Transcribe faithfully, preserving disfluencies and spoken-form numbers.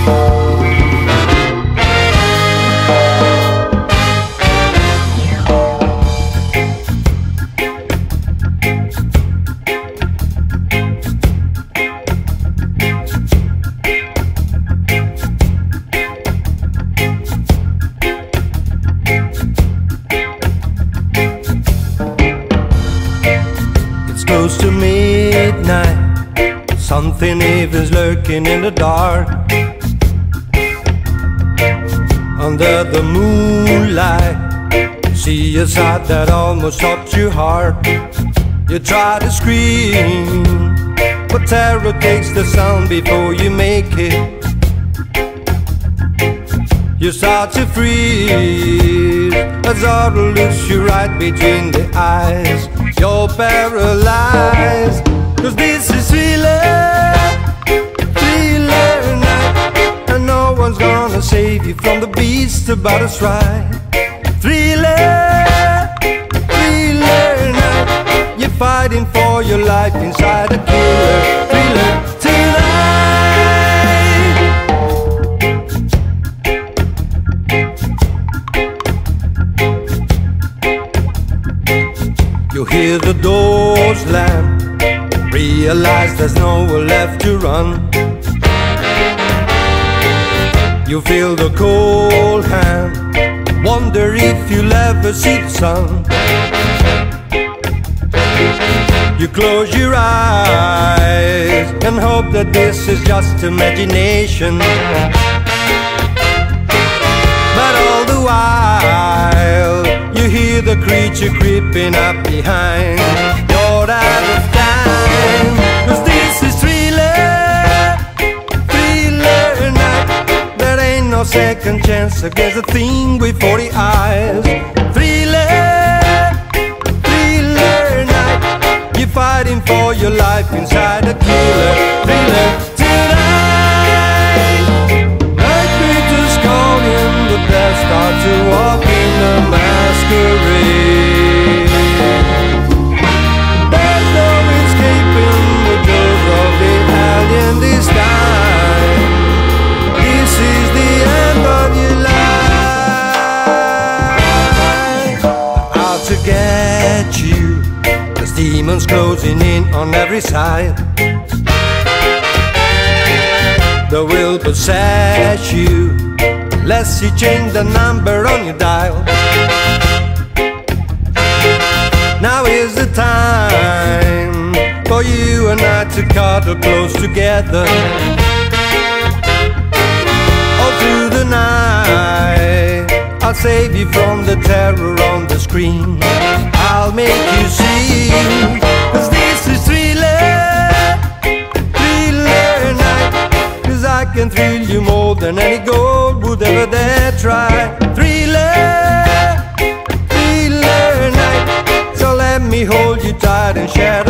Close to midnight, something evil's lurking in the dark. Under the moonlight, see a sight that almost stops your heart. You try to scream, but terror takes the sound before you make it. You start to freeze as auto looks you right between the eyes. You're paralyzed, cause this is Thriller, Thriller night, and no one's gonna save you from the beast about to strike. Thriller, Thriller night, you're fighting for your life inside a killer. Thriller You hear the door slam, realize there's nowhere left to run. You feel the cold hand, wonder if you'll ever see the sun. You close your eyes and hope that this is just imagination. But all the while you hear the creature creeping up behind. You're out of time, cause this is Thriller, Thriller night. There ain't no second chance against the thing with forty eyes. Thriller, Thriller night, you're fighting for your life inside a killer. Thriller tonight, night creatures calling, the dead start to walk in the masquerade. There's no escaping the jaws of the alien this time. This is the end of your life. Out to get you, there's demons closing in on every side. They will possess you unless you change the number on your dial. Now is the time for you and I to cuddle close together. All through the night, I'll save you from the terror on the screen. I'll make you see, cause this is Thriller, Thriller night. Cause I can thrill you more than any gold would ever dare try. Thriller, Thriller night. So let me hold you tight and share